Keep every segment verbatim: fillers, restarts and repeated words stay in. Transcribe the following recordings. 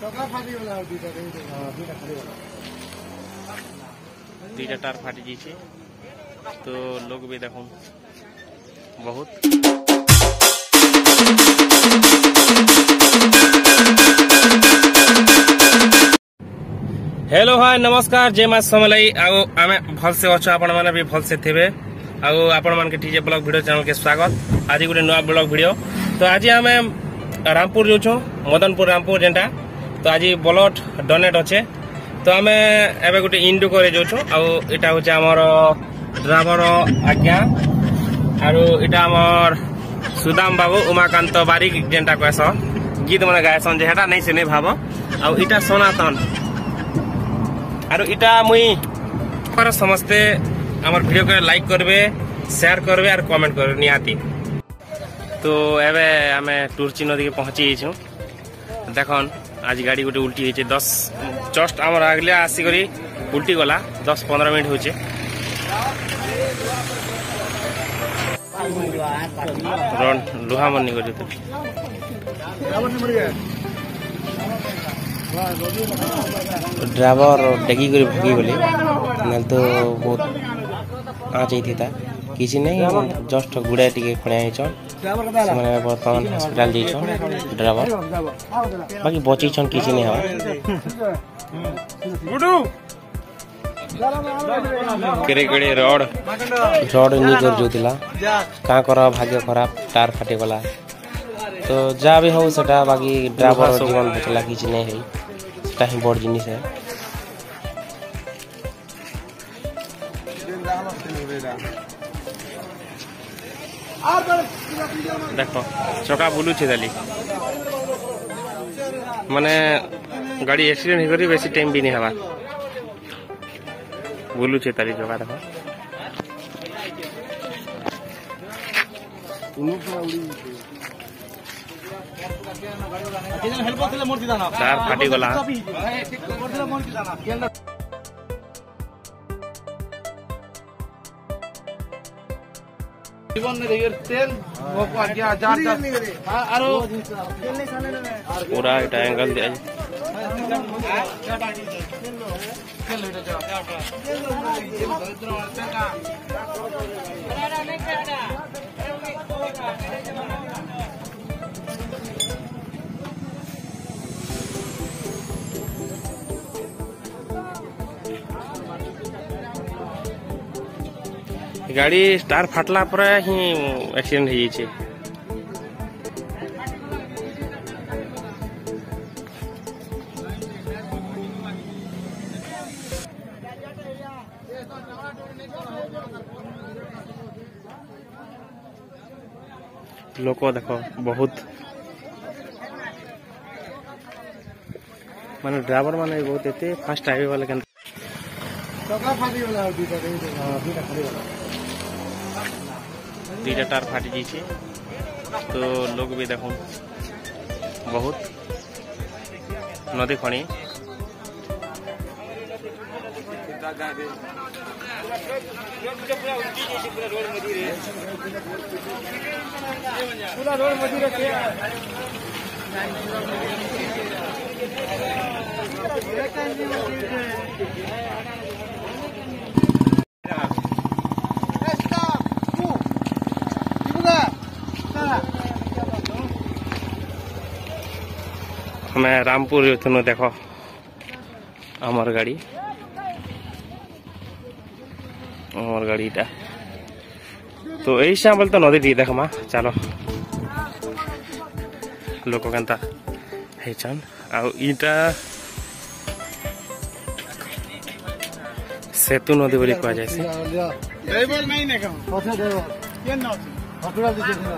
दुईटा टार फाटी जाइए तो लोग भी देखो बहुत हेलो हाय नमस्कार जय मां समलाई आउ आमे भल से अच्छे आपण माने भी भल से थे आउ आपण मान के टीजे ब्लॉग वीडियो चैनल के स्वागत। आज गोटे नुआ ब्लॉग वीडियो तो आज आमे रामपुर जाऊँ मदनपुर रामपुर जेनटा तो आज ब्लड डोनेट अच्छे तो आमे एबे गोटे इंडो करे जाऊँ आउ इटा होचे हमर ड्राइवर आज्ञा आरो इटा हमर सुदाम बाबू उमाकांत बारिक जेनटा कहस गीत माने गायसन जे हेटा नहीं से नहीं भाव आउ इटा सनातन आरो इटा मुई पर समस्ते हमर वीडियो के लाइक करबे शेयर करबे और कमेंट करबे निहाती। तो एबे आमे टूरची नदी के पहुंची छु देखन आज गाड़ी गोटे उल्टी होचे दस जस्ट हमर आगले आसी करी उल्टी गला दस पंद्रह मिनट होचे रन लुहा मन्नी करी तो ड्राइवर डेगी कर भागी गले ना तो बहुत आ जाई था किसी नहीं जस्ट गुड़ा टिके खणिया हिचन माने वर्तमान हॉस्पिटल जाइछन ड्राइवर बाकी बची छन किसी नहीं हवा गुडू केरे केरे रोड रोड नी कर जोतिला का कर भाग्य खराब टार फाटे गला तो जा भी हो सेटा बाकी ड्राइवर जीवन बचला किसी नहीं है सेटा ही बड़ जिनिस है। देखो चका बुलू छे दाली माने गाड़ी एक्सीडेंट हो गरी बेसी टाइम भी नहीं हवा बुलू छे ताली चका देखो चार फाटी गला पूरा एंगल दिया गाड़ी स्टार फाटला पर ही एक्सीडेंट हो जाइए लोक देखो बहुत माने ड्राइवर माने बहुत एते फास्ट आवे वाला के चका फाटी वाला दुईटा हां दुईटा खड़ी वाला दुईटा टार फाटी जाइए तो लोग भी देखो बहुत नदी खणी पूरा रोड मधी रे हमें रामपुर थुनो देखो हमार गाड़ी हमार गाड़ी टा तो ऐसा बोलते नदी दी देख मा चलो लोक केनता हेचन आ इटा सेतु नदी बोली कह जाय से ड्राइवर नहीं ने कम पछे ड्राइवर केन न हॉस्पिटल दे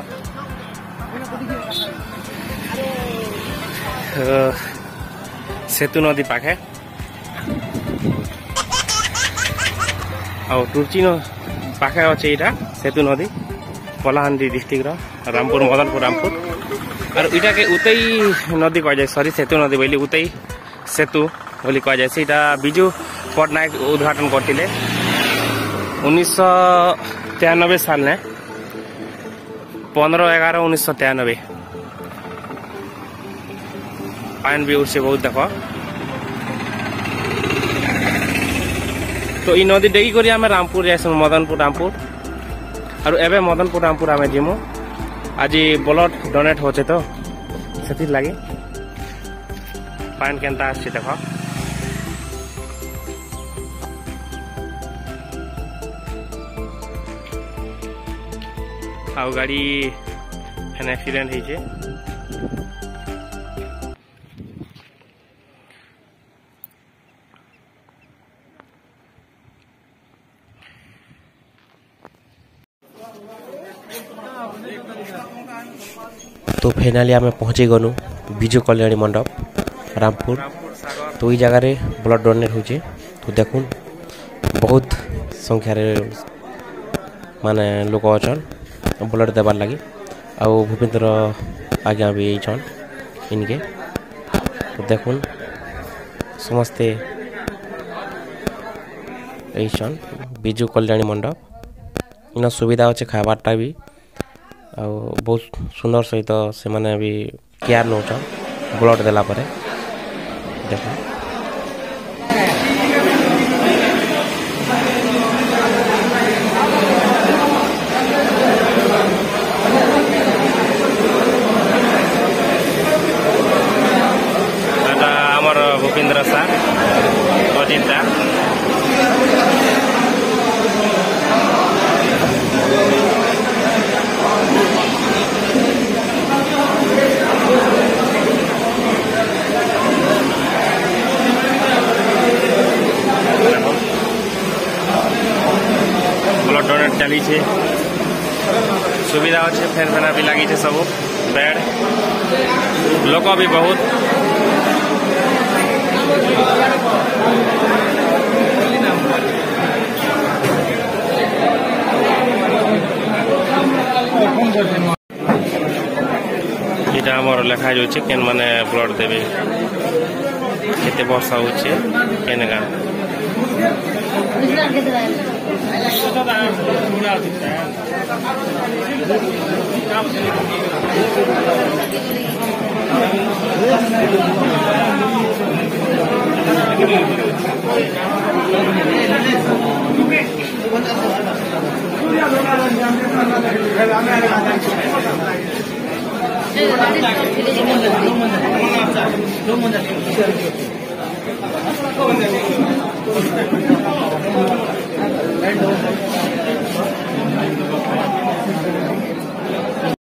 सेतु नदी पाखे आ टूर्ची पाखे अच्छे यहाँ सेतु नदी कलाहांडी डिस्ट्रिक्ट रामपुर मदनपुर रामपुर और इटा के उतई नदी कह जाए सॉरी सेतु नदी बोली उतई सेतु बोली कह जाए इटा बिजू पट्टनायक उद्घाटन करते उन्नीस सौ तिरानबे साल ने पंद्रह एगारह उन्नीस सौ तिरानबे पान भी उठसे बहुत देख। तो इ नदी डेगी करी आम रामपुर जाइसु मदनपुर रामपुर और एवं मदनपुर रामपुर आम जीमु आज ब्लड डोनेट होचे तो से लगे पान केन्ता आछे देख। आ गाड़ी एन एक्सीडेंट होइछे। तो फाइनाली आम पहुँची गलु विजु कल्याणी मंडप रामपुर। तो ये जगार ब्लड डोनेट होचे। तो देखुन बहुत संख्यार माने लोक अच्छन ब्लड देवार लगी। आ भूपेन्द्र आज्ञा भी छन इनके। तो देखुन समस्ते छन विजु कल्याणी मंडप। इन सुविधा अच्छे खाबारटा भी आ बहुत सुंदर सहित से माने भी केयर नौ ब्लड देला परे। देख आमर भूपेन्द्र सार अजिंता ब्लड डोनेट चली छे। सुविधा अच्छे फैन फैना भी लगी है सब बेड लोक भी बहुत। यहाँ आमर लेखा जाऊे केन माने ब्लड देवे केते वर्षा होचे केने गाँ